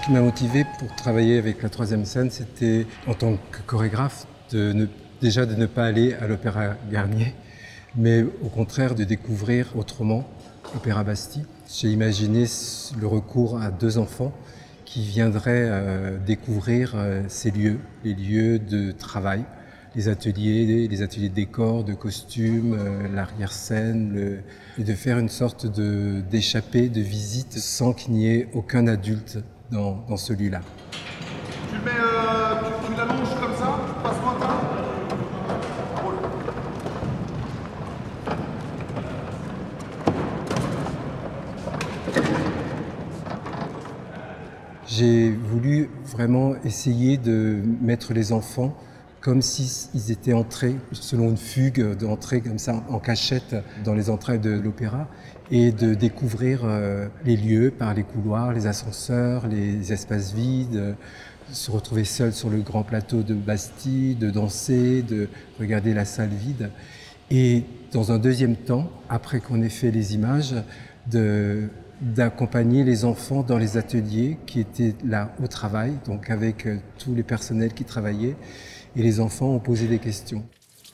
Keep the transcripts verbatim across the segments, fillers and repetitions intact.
Ce qui m'a motivé pour travailler avec la troisième scène, c'était en tant que chorégraphe, de ne, déjà de ne pas aller à l'Opéra Garnier, mais au contraire de découvrir autrement l'Opéra Bastille. J'ai imaginé le recours à deux enfants qui viendraient euh, découvrir euh, ces lieux, les lieux de travail, les ateliers, les ateliers de décor, de costumes, euh, l'arrière-scène, le... et de faire une sorte de, d'échappée, de visite sans qu'il n'y ait aucun adulte dans, dans celui-là. Tu le mets, euh, tu, tu l'allonges comme ça, passe lointain. Roule. J'ai voulu vraiment essayer de mettre les enfants comme s'ils étaient entrés, selon une fugue, d'entrer comme ça en cachette dans les entrailles de l'opéra et de découvrir euh, les lieux par les couloirs, les ascenseurs, les espaces vides, euh, se retrouver seul sur le grand plateau de Bastille, de danser, de regarder la salle vide. Et dans un deuxième temps, après qu'on ait fait les images, de d'accompagner les enfants dans les ateliers qui étaient là au travail, donc avec euh, tous les personnels qui travaillaient, et les enfants ont posé des questions.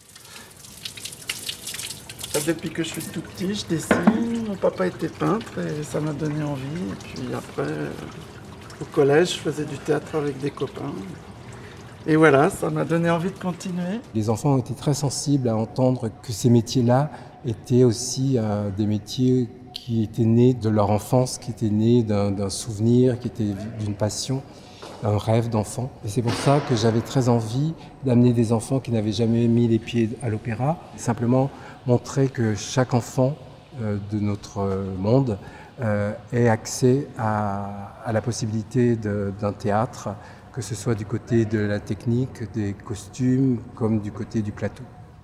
Depuis que je suis tout petit, je dessine. Mon papa était peintre et ça m'a donné envie. Et puis après, au collège, je faisais du théâtre avec des copains. Et voilà, ça m'a donné envie de continuer. Les enfants ont été très sensibles à entendre que ces métiers-là étaient aussi euh, des métiers qui étaient nés de leur enfance, qui étaient nés d'un, d'un souvenir, qui étaient d'une passion, un rêve d'enfant. Et c'est pour ça que j'avais très envie d'amener des enfants qui n'avaient jamais mis les pieds à l'opéra, simplement montrer que chaque enfant euh, de notre monde euh, ait accès à, à la possibilité de, d'un théâtre, que ce soit du côté de la technique, des costumes, comme du côté du plateau.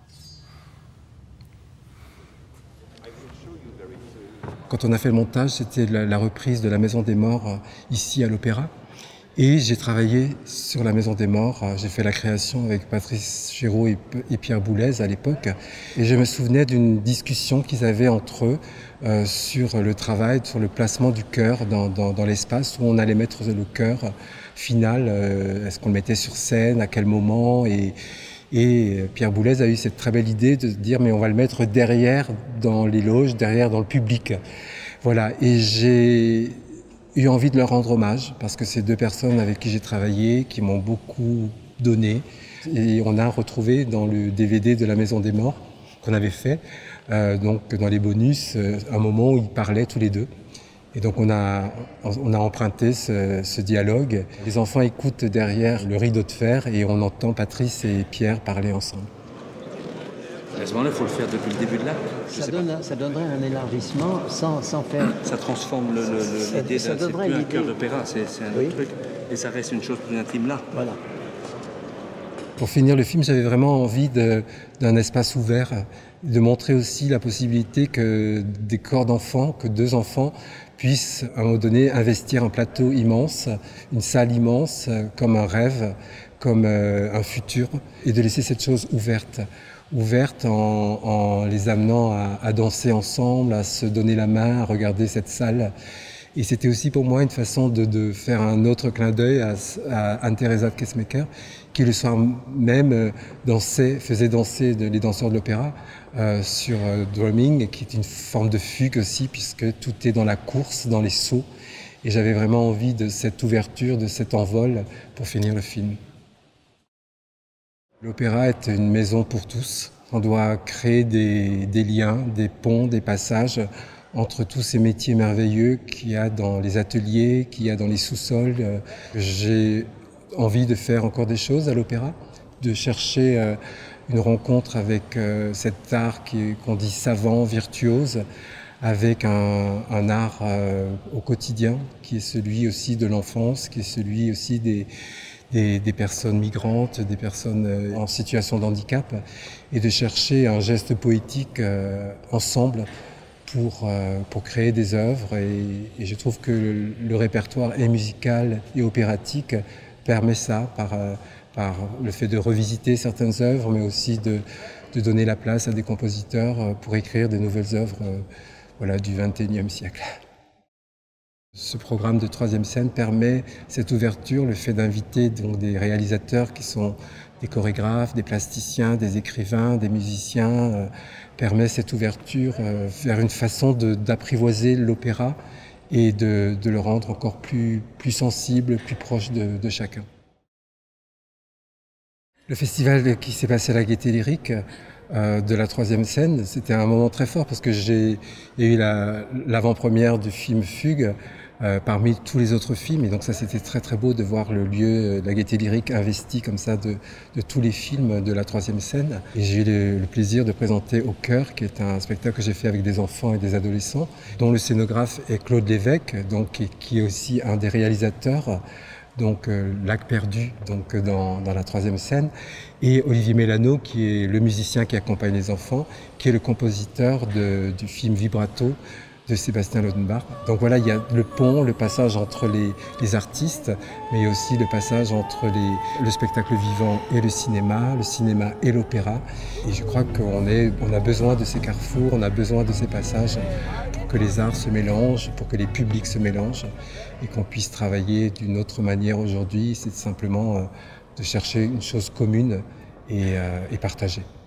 Quand on a fait le montage, c'était la, la reprise de La Maison des Morts euh, ici à l'Opéra. Et j'ai travaillé sur La Maison des Morts. J'ai fait la création avec Patrice Chéreau et, et Pierre Boulez à l'époque. Et je me souvenais d'une discussion qu'ils avaient entre eux euh, sur le travail, sur le placement du chœur dans, dans, dans l'espace où on allait mettre le chœur final. Euh, est-ce qu'on le mettait sur scène, à quel moment et, et Pierre Boulez a eu cette très belle idée de se dire mais on va le mettre derrière dans les loges, derrière dans le public. Voilà. Et j'ai eu envie de leur rendre hommage parce que c'est deux personnes avec qui j'ai travaillé, qui m'ont beaucoup donné. Et on a retrouvé dans le D V D de La Maison des Morts qu'on avait fait, euh, donc dans les bonus, euh, un moment où ils parlaient tous les deux. Et donc on a, on a emprunté ce, ce dialogue. Les enfants écoutent derrière le rideau de fer et on entend Patrice et Pierre parler ensemble. À ce moment-là, il faut le faire depuis le début de l'acte. Ça, donne, ça donnerait un élargissement sans, sans faire... Ça transforme le, le, l'idée, ça, ça c'est plus un chœur d'opéra, c'est, c'est un oui. autre truc. Et ça reste une chose plus intime là. Voilà. Pour finir le film, j'avais vraiment envie de, d'un espace ouvert, de montrer aussi la possibilité que des corps d'enfants, que deux enfants puissent à un moment donné investir un plateau immense, une salle immense, comme un rêve, comme un futur, et de laisser cette chose ouverte. ouverte en, en les amenant à, à danser ensemble, à se donner la main, à regarder cette salle. Et c'était aussi pour moi une façon de, de faire un autre clin d'œil à, à Anne-Theresa de Kessmaeker, qui le soir même dansait, faisait danser de, les danseurs de l'opéra euh, sur euh, drumming, qui est une forme de fugue aussi, puisque tout est dans la course, dans les sauts. Et j'avais vraiment envie de cette ouverture, de cet envol pour finir le film. L'opéra est une maison pour tous. On doit créer des, des liens, des ponts, des passages entre tous ces métiers merveilleux qu'il y a dans les ateliers, qu'il y a dans les sous-sols. J'ai envie de faire encore des choses à l'opéra, de chercher une rencontre avec cet art qui, qu'on dit savant, virtuose, avec un, un art au quotidien qui est celui aussi de l'enfance, qui est celui aussi des Des, des personnes migrantes, des personnes en situation de handicap, et de chercher un geste poétique euh, ensemble pour, euh, pour créer des œuvres. Et, et je trouve que le, le répertoire est musical et opératique permet ça par, euh, par le fait de revisiter certaines œuvres, mais aussi de, de donner la place à des compositeurs pour écrire des nouvelles œuvres euh, voilà, du vingt et unième siècle. Ce programme de troisième scène permet cette ouverture, le fait d'inviter donc des réalisateurs qui sont des chorégraphes, des plasticiens, des écrivains, des musiciens, euh, permet cette ouverture euh, vers une façon d'apprivoiser l'opéra et de, de le rendre encore plus, plus sensible, plus proche de, de chacun. Le festival qui s'est passé à la Gaîté Lyrique euh, de la troisième scène, c'était un moment très fort parce que j'ai eu l'avant-première du film Fugue euh, parmi tous les autres films, et donc ça c'était très très beau de voir le lieu de la Gaîté Lyrique investi comme ça de, de tous les films de la troisième scène. Et j'ai eu le, le plaisir de présenter Au Cœur, qui est un spectacle que j'ai fait avec des enfants et des adolescents, dont le scénographe est Claude Lévesque, donc, qui, qui est aussi un des réalisateurs. Donc euh, Lac perdu donc, dans, dans la troisième scène, et Olivier Mélano qui est le musicien qui accompagne les enfants, qui est le compositeur de, du film Vibrato de Sébastien Lodenbach. Donc voilà, il y a le pont, le passage entre les, les artistes, mais aussi le passage entre les, le spectacle vivant et le cinéma, le cinéma et l'opéra. Et je crois qu'on on a besoin de ces carrefours, on a besoin de ces passages pour que les arts se mélangent, pour que les publics se mélangent et qu'on puisse travailler d'une autre manière aujourd'hui. C'est simplement euh, de chercher une chose commune et, euh, et partagée.